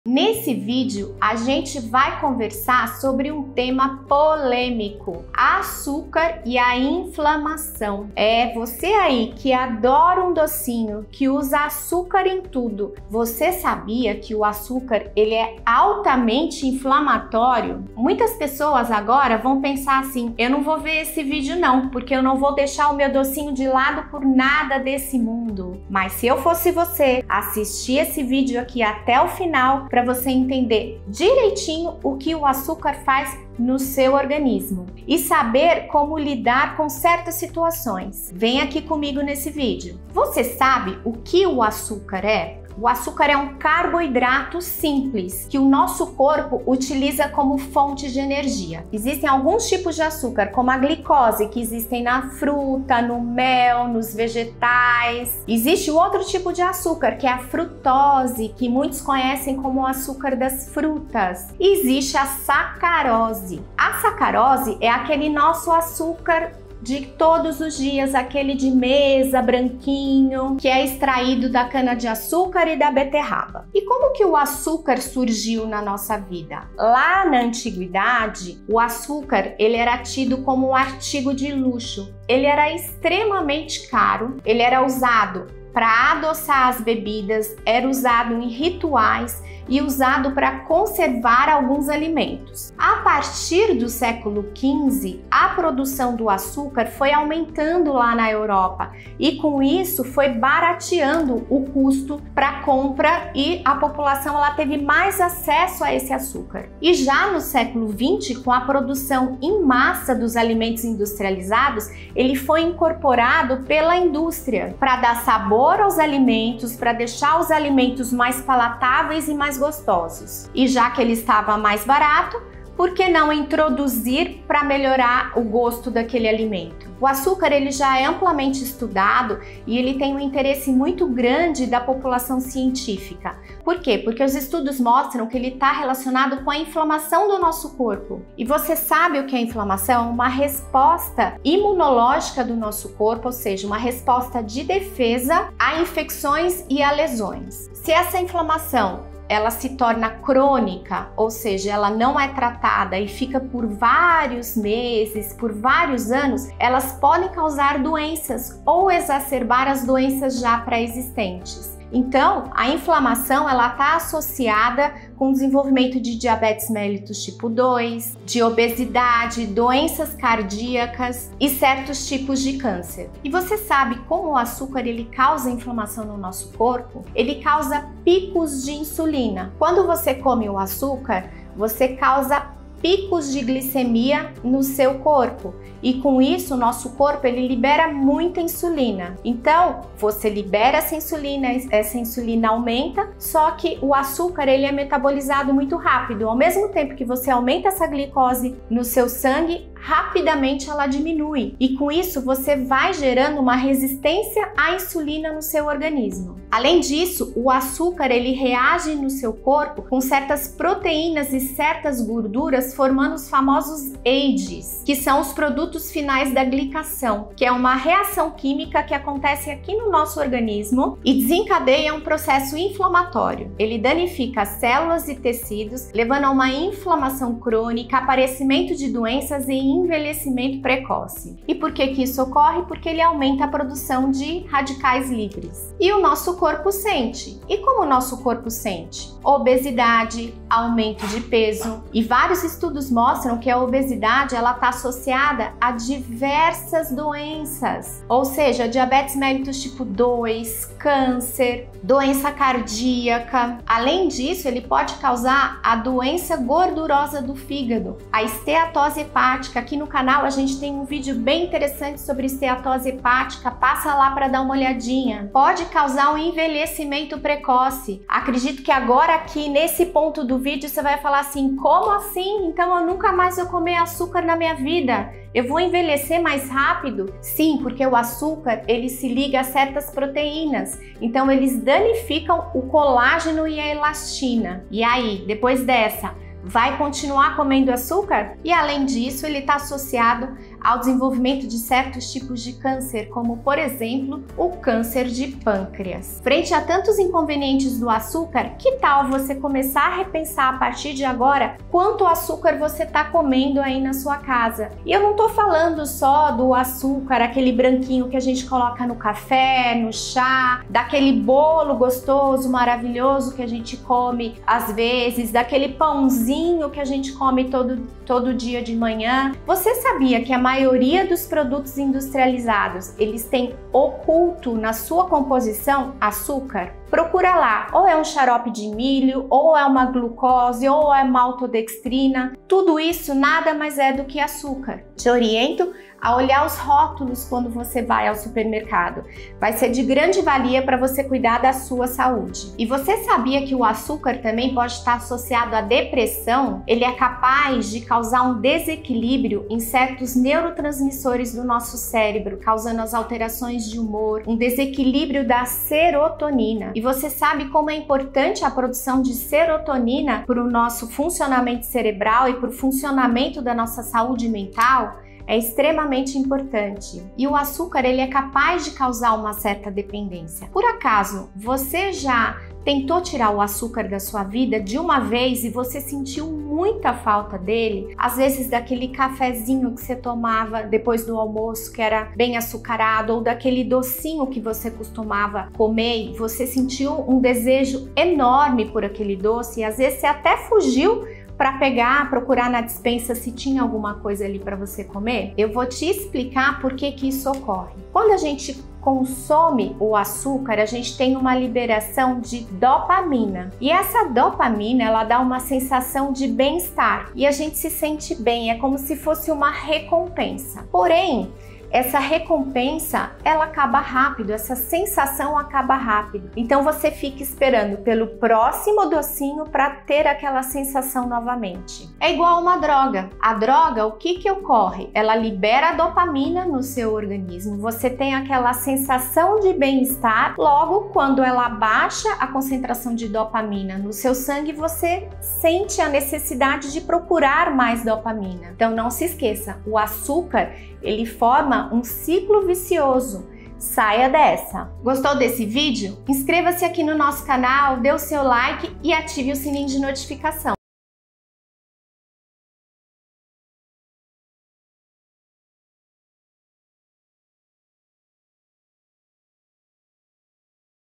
Nesse vídeo, a gente vai conversar sobre um tema polêmico: açúcar e a inflamação. Você aí que adora um docinho, que usa açúcar em tudo, você sabia que o açúcar ele é altamente inflamatório? Muitas pessoas agora vão pensar assim: eu não vou ver esse vídeo não, porque eu não vou deixar o meu docinho de lado por nada desse mundo. Mas se eu fosse você, assistir esse vídeo aqui até o final para você entender direitinho o que o açúcar faz no seu organismo e saber como lidar com certas situações. Vem aqui comigo nesse vídeo. Você sabe o que o açúcar é? O açúcar é um carboidrato simples que o nosso corpo utiliza como fonte de energia. Existem alguns tipos de açúcar, como a glicose, que existem na fruta, no mel, nos vegetais. Existe outro tipo de açúcar, que é a frutose, que muitos conhecem como o açúcar das frutas. E existe a sacarose. A sacarose é aquele nosso açúcar de todos os dias, aquele de mesa, branquinho, que é extraído da cana-de-açúcar e da beterraba. E como que o açúcar surgiu na nossa vida? Lá na antiguidade, o açúcar ele era tido como um artigo de luxo. Ele era extremamente caro, ele era usado para adoçar as bebidas, era usado em rituais e usado para conservar alguns alimentos. A partir do século XV, a produção do açúcar foi aumentando lá na Europa e com isso foi barateando o custo para compra e a população ela teve mais acesso a esse açúcar. E já no século XX, com a produção em massa dos alimentos industrializados, ele foi incorporado pela indústria para dar sabor aos alimentos, para deixar os alimentos mais palatáveis e mais gostosos. E já que ele estava mais barato, por que não introduzir para melhorar o gosto daquele alimento? O açúcar ele já é amplamente estudado e ele tem um interesse muito grande da população científica. Por quê? Porque os estudos mostram que ele está relacionado com a inflamação do nosso corpo. E você sabe o que é inflamação? Uma resposta imunológica do nosso corpo, ou seja, uma resposta de defesa a infecções e a lesões. Se essa inflamação ela se torna crônica, ou seja, ela não é tratada e fica por vários meses, por vários anos, elas podem causar doenças ou exacerbar as doenças já pré-existentes. Então, a inflamação ela está associada com o desenvolvimento de diabetes mellitus tipo 2, de obesidade, doenças cardíacas e certos tipos de câncer. E você sabe como o açúcar ele causa inflamação no nosso corpo? Ele causa picos de insulina. Quando você come o açúcar, você causa picos de glicemia no seu corpo e com isso o nosso corpo ele libera muita insulina. Então você libera essa insulina aumenta, só que o açúcar ele é metabolizado muito rápido. Ao mesmo tempo que você aumenta essa glicose no seu sangue, rapidamente ela diminui e com isso você vai gerando uma resistência à insulina no seu organismo. Além disso, o açúcar ele reage no seu corpo com certas proteínas e certas gorduras formando os famosos AIDs, que são os produtos finais da glicação, que é uma reação química que acontece aqui no nosso organismo e desencadeia um processo inflamatório. Ele danifica as células e tecidos, levando a uma inflamação crônica, aparecimento de doenças e envelhecimento precoce. E por que isso ocorre? Porque ele aumenta a produção de radicais livres. E o nosso corpo sente. E como o nosso corpo sente? Obesidade, aumento de peso. E vários estudos mostram que a obesidade ela está associada a diversas doenças. Ou seja, diabetes mellitus tipo 2, câncer, doença cardíaca. Além disso, ele pode causar a doença gordurosa do fígado, a esteatose hepática. Aqui no canal a gente tem um vídeo bem interessante sobre esteatose hepática, passa lá para dar uma olhadinha. Pode causar um envelhecimento precoce. Acredito que agora aqui nesse ponto do vídeo você vai falar assim: como assim? Então eu nunca mais vou comer açúcar na minha vida? Eu vou envelhecer mais rápido? Sim, porque o açúcar ele se liga a certas proteínas, então eles danificam o colágeno e a elastina. E aí, depois dessa, vai continuar comendo açúcar? E além disso, ele está associado ao desenvolvimento de certos tipos de câncer, como por exemplo, o câncer de pâncreas. Frente a tantos inconvenientes do açúcar, que tal você começar a repensar a partir de agora quanto açúcar você está comendo aí na sua casa? E eu não estou falando só do açúcar, aquele branquinho que a gente coloca no café, no chá, daquele bolo gostoso, maravilhoso que a gente come às vezes, daquele pãozinho que a gente come todo dia de manhã. Você sabia que a maioria dos produtos industrializados, eles têm oculto na sua composição açúcar? Procura lá, ou é um xarope de milho, ou é uma glucose, ou é maltodextrina. Tudo isso nada mais é do que açúcar. Te oriento a olhar os rótulos quando você vai ao supermercado. Vai ser de grande valia para você cuidar da sua saúde. E você sabia que o açúcar também pode estar associado à depressão? Ele é capaz de causar um desequilíbrio em certos neurotransmissores do nosso cérebro, causando as alterações de humor, um desequilíbrio da serotonina. E você sabe como é importante a produção de serotonina para o nosso funcionamento cerebral e para o funcionamento da nossa saúde mental? É extremamente importante. E o açúcar, ele é capaz de causar uma certa dependência. Por acaso, você já tentou tirar o açúcar da sua vida de uma vez e você sentiu muita falta dele? Às vezes daquele cafezinho que você tomava depois do almoço, que era bem açucarado, ou daquele docinho que você costumava comer e você sentiu um desejo enorme por aquele doce e às vezes você até fugiu para procurar na despensa se tinha alguma coisa ali para você comer? Eu vou te explicar por que isso ocorre. Quando a gente consome o açúcar, a gente tem uma liberação de dopamina. E essa dopamina, ela dá uma sensação de bem-estar e a gente se sente bem, é como se fosse uma recompensa. Porém, essa recompensa, ela acaba rápido, essa sensação acaba rápido. Então você fica esperando pelo próximo docinho para ter aquela sensação novamente. É igual uma droga. A droga, o que ocorre? Ela libera a dopamina no seu organismo. Você tem aquela sensação de bem-estar. Logo, quando ela baixa a concentração de dopamina no seu sangue, você sente a necessidade de procurar mais dopamina. Então não se esqueça, o açúcar, ele forma um ciclo vicioso. Saia dessa! Gostou desse vídeo? Inscreva-se aqui no nosso canal, dê o seu like e ative o sininho de notificação.